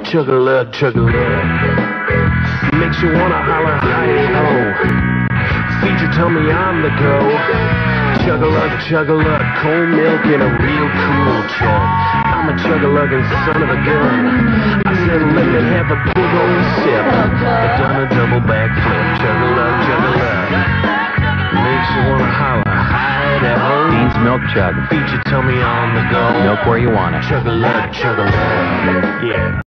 Chug-a-lug, chug-a-lug. Makes you wanna holler, hi-ho. Feed your tummy on the go. Chug-a-lug, chug-a-lug. Cold milk in a real cool chug. I'm a chug-a-lugging son of a gun. I said let me have a big old sip. I done a double backflip. Chug-a-lug, chug-a-lug. Makes you wanna holler, hi-ho. Dean's Milk Chug. Feed your tummy on the go. Milk where you want it. Chug-a-lug, chug-a-lug. Yeah.